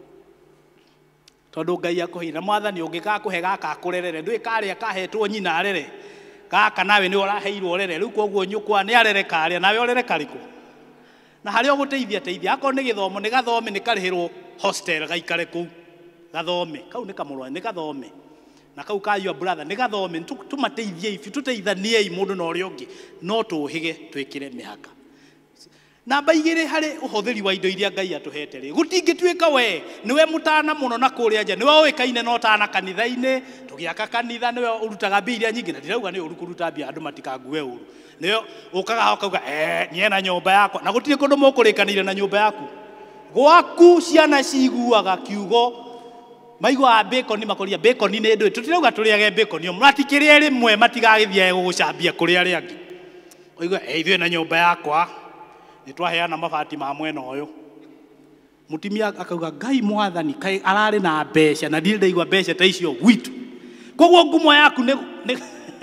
tondu Ngai akuhira Mwathani ungika kuhe gaka kurerere ndui karia kahetwo nyina arere gaka nawe ni uraheirwo rere riu koguo nyukwa ni arere karia nawe orere kariku na hari oguteithia teithia akon ni githomo ni gathome ni karihirwo hostel gaikare ku gathome kau ni kamurwa ni gathome na kau ka your brother nĩ gathome tũmateithie ibi tũteithaniei mũndũ na ũrĩa ũngĩ no tũhĩge twĩkĩre mĩhaka. Namba igĩrĩ harĩ ũhũthĩri wa indo iria Ngai atũhete rĩ, gũtingĩtuĩka we nĩwe mũtana mũno na kũrĩa nja, nĩwe ũĩkaine na ũtana kanitha-inĩ, tũgĩaka kanitha nĩwe ũrutaga mbia iria nyingĩ, na ndirauga nĩ ũru kũruta mbia andũ matikangue ũru, nĩwe ũkaga ũkauga eh niĩ na nyũmba yakwa, na gũtirĩ kũndũ mũkũrĩkanĩire na nyũmba yaku. Gwaku ciana ciguaga kiugo maiguaga bacon makũria bacon nĩ ndũĩ, tũtirauga tũrĩage bacon yo matikĩrĩa rĩmwe matigagĩthiaga gũgũcambia kũrĩ arĩa angĩ. Oiga eh ithuĩ na nyũmba yakwa nĩ twaheana mabati ma mwena ũyũ. Mutimia akauga Ngai Mwathani kaĩ ararĩ na mbeca na ndirĩ ndaigua mbeca ta icio gwitũ. Koguo ngumo yaku nĩ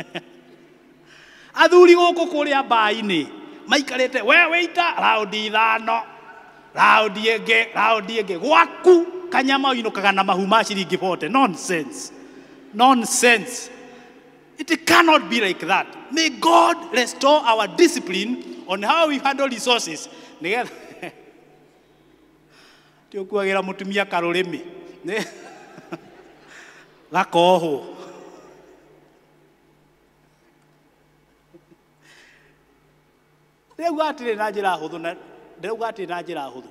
athuri gũkũ kũrĩa mbaĩ-inĩ maikarĩte we wĩita raundi ithano raundi ĩngĩ raundi ĩngĩ gwaku kanyama ũinũkaga na mahu ma ciringi forty. Nonsense, nonsense. It cannot be like that. May God restore our discipline on how we handle resources. Nigetha tiokuagira mutumia karurimi ne gakoho rĩu atire na njĩra hũthũ na rĩu atire na njĩra hũthũ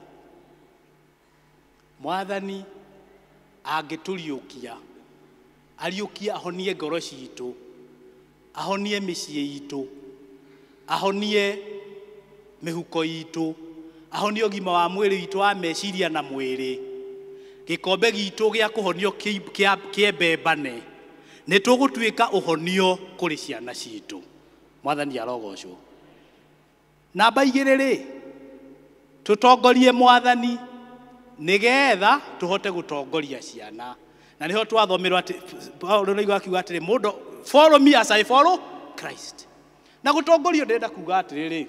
Mwathani angĩtũriũkia ariũkia ahonie ngoro citũ, ahonie mĩciĩ itũ, ahonie mihuko itu, ahonie ũgima wa mwĩrĩ witũ wa meciria na mwĩrĩ, gĩkombe gitũ gĩa kũhonio kĩembembane, nĩ tũgũtuĩka ũhonio kũrĩ ciana citũ. Mwathani arogocwo. Namba igĩrĩ rĩ, tũtongorie Mwathani nĩgetha tũhote gũtongoria ciana. Na nĩho twathomerwo atĩ Paulo nĩguo akiuga atĩrĩ mũndũ follow me as I follow Christ. Na gũtongorio ndĩrenda kuga atĩrĩrĩ,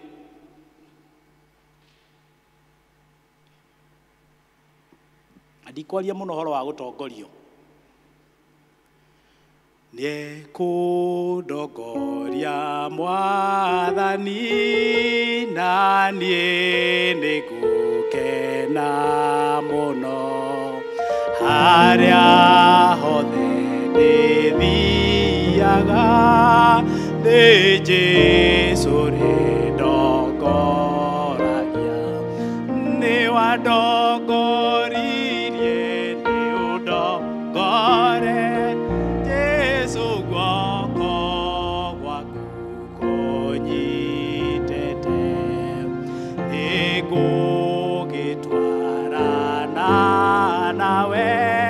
ndikwaria mũno ũhoro wa gũtongorio. Nĩkũndongoria Mwathani na niĩ nĩngũkena mũno harĩa hothe ndĩthiaga nĩ Jesũ rĩndongoragia. Nĩ wandongoririe nĩ ũndongore Jesũ guoko gwaku kũnyitĩte. Nĩngũgĩtwarana nawe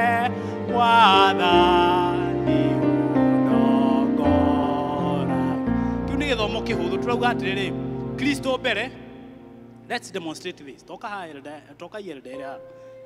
Mwathani ũndongora. Kĩu nĩ gĩthomo kĩhũthũ turauga atĩrĩrĩ Kristo mbere. Let's demonstrate this. Toka haya toka yelder.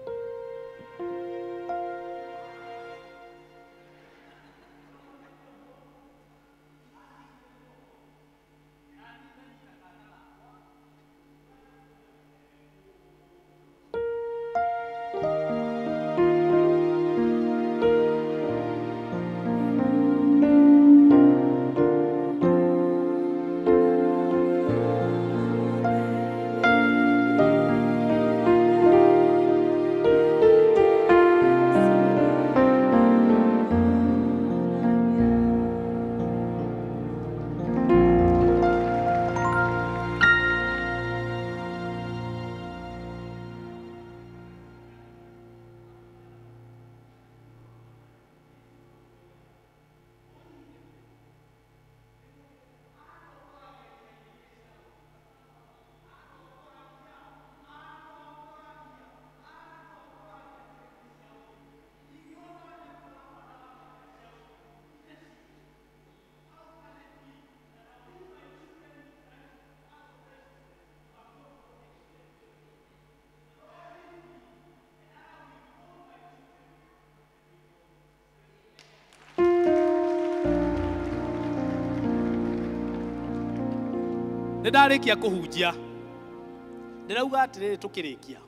Nĩndarĩkia kũhunjia ndĩrauga atĩrĩrĩ tũkĩrĩkia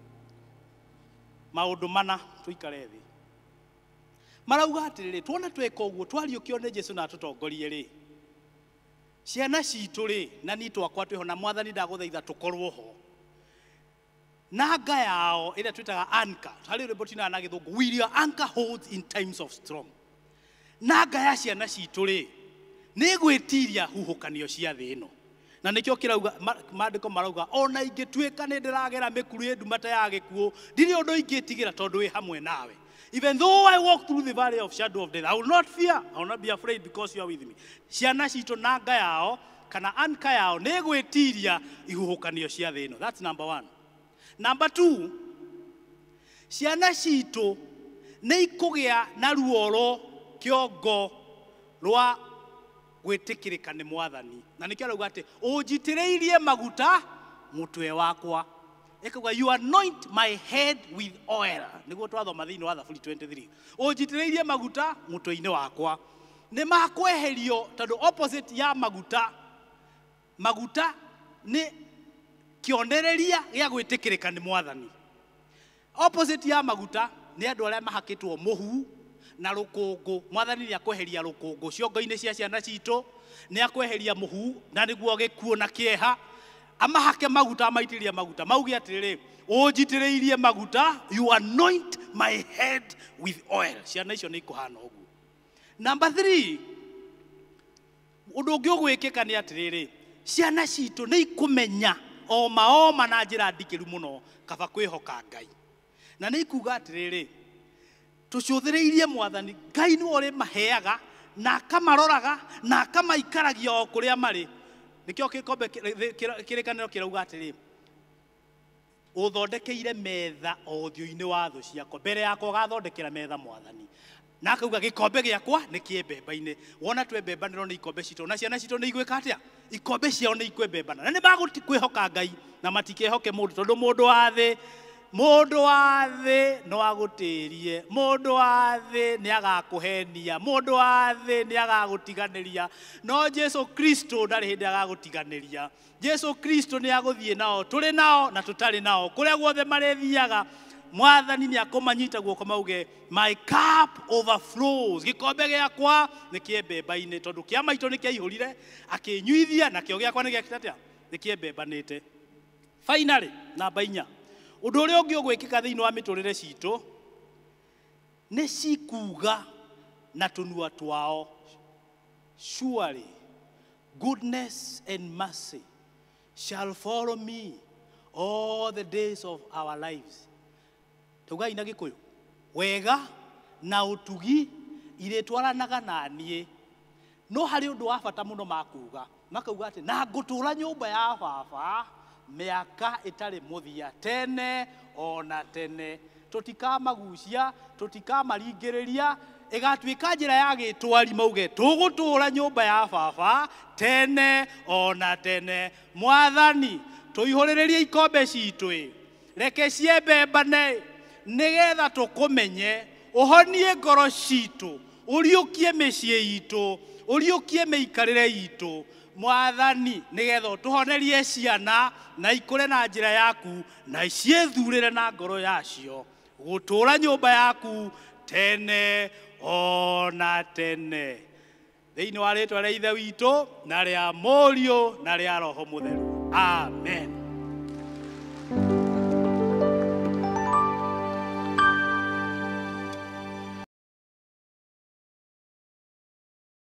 maũndũ mana tũikare thĩ. Marauga atĩrĩrĩ tuona tweka ũguo twariũkio nĩ Jesũ na tũtongorie rĩ, ciana citũ rĩ na ni twakwa twĩho na Mwathani ndagũthaitha tũkorwo ho na nga yao ĩrĩa twĩtaga anchor. Harĩ rwĩmbo tinaga na gĩthũngũ, will your anchor hold in times of storm. na ngaya ciana citũ rĩ nĩ gwĩtiria huhũkanio cia thĩ ĩno. Na nikio kirauga maandiko marauga ona ingĩtuĩka nĩ ndĩragera mĩkuru ĩ nduma ta ya gĩkuũ ndirĩ ũndũ ingĩtigĩra tondũ wĩ hamwe nawe. Even though I walk through the valley of shadow of death, I will not fear, I will not be afraid because you are with me. Ciana citũ na nga yao kana anka yao nĩ gwĩtiria ihuhũkanio cia thĩ ĩno. That's number one. Number two, ciana citũ nĩ ikũgĩa na ruoro kĩongo rwa gwĩtĩkĩrĩka nĩ Mwathani. Na nĩkĩo arauga atĩ ũnjitĩrĩirie maguta mũtwe wakwa. Ekauga you anoint my head with oil. Nĩguo twathoma thĩinĩ wa Thaburi twenty-three. Ũnjitĩrĩirie maguta mũtwe-inĩ wakwa. Nĩ makweherio tondũ opposite ya maguta. Maguta nĩ kĩonereria gĩa gwĩtĩkĩrĩka nĩ Mwathani. Opposite ya maguta nĩ andũ arĩa mahakĩtwo mũhu na rũkũngũ. Mwathani nĩ akweheria rũkũngũ ciongo-inĩ cia ciana citũ, nĩ akweheria mũhu na nĩguo gĩkuũ na kĩeha, amahake maguta, amaitĩrĩrie maguta. Mauge atĩrĩrĩ, ũnjitĩrĩirie maguta, you anoint my head with oil. Ciana icio nĩ ikũhana ũguo. Number three, ũndũ ũngĩ ũgwĩkĩka nĩ atĩrĩrĩ, ciana citũ nĩ ikũmenya o maoma na njĩra ndikĩru mũno kaba kwĩhoka Ngai. Na nĩ ikuga atĩrĩrĩ, tũcũthĩrĩirie Mwathani, Ngai nĩ ũrĩ maheaga na akamaroraga na akamaikaragia o kũrĩa marĩ. Nĩkĩo gĩkombe kĩrĩkanĩro kĩrauga atĩrĩ, ũthondekeire metha o ũthiũ-inĩ wa thũ ciakwa, mbere yakwa ũgathondekera metha Mwathani. Na akauga gĩkombe gĩakwa nĩ kĩembemba-inĩ. Wona twembembanĩrwo nĩ ikombe citũ na ciana citũ nĩ igwĩka atĩa? Ikombe ciao nĩ ikwembembana. Na nĩ magũkwĩhoka Ngai na matikehoke mũndũ, tondũ mũndũ wa thĩ Mũndũ wa thĩ no agũtĩrie, mũndũ wa thĩ nĩ agakũhenia, mũndũ wa thĩ nĩ agagũtiganĩria. No Jesu Kristo ndarĩ hĩndĩ agagũtiganĩria. Jesu Kristo nĩ agũthiĩ nao, tũrĩ nao na tũtarĩ nao, kũrĩa guothe marĩthiaga. Mwathani nĩ akũmanyita guoko mauge my cup overflows. Gĩkombe gĩakwa nĩ kĩembemba-inĩ, tondũ kĩa maitũ nĩ kĩaihũrire akĩnyuithia, na kĩo gĩakwa nĩ gĩakĩte atĩa? Nĩ kĩembembanĩte. Finally, namba inya. Ũndũ ũrĩa ũngĩ ũgwĩkĩka thĩinĩ wa mĩtũrĩre citũ nĩ cikuga na tũnua twao, surely goodness and mercy shall follow me all the days of our lives. Tugai na Gĩkũyũ, wega na ũtugi irĩtwaranaga na niĩ. No harĩ ũndũ wa bata mũno makuga, makauga atĩ na ngũtũũra nyũmba ya baba mĩaka ĩtarĩ mũthia, tene ona tene. Tũtikamagucia, tũtikamaringĩrĩria, ĩgatuĩka njĩra ya gĩtwari mauge tũgũtũũra nyũmba ya baba tene ona tene. Mwathani tũihũrĩrĩrie ikombe citũ, reke ciembembane nĩgetha tũkũmenye, ũhonie ngoro citũ, ũriũkie mĩciĩ itũ, ũriũkie mĩikarĩre itũ. Mwathani nĩgetha tũhonerie ciana na ikũre na njĩra yaku na ciethurĩre na ngoro yacio gũtũũra nyũmba yaku tene ona tene. Thĩinĩ wa rĩĩtwa rĩa Ithe witũ na rĩa Mũriũ na rĩa Roho Mũtheru. Amen.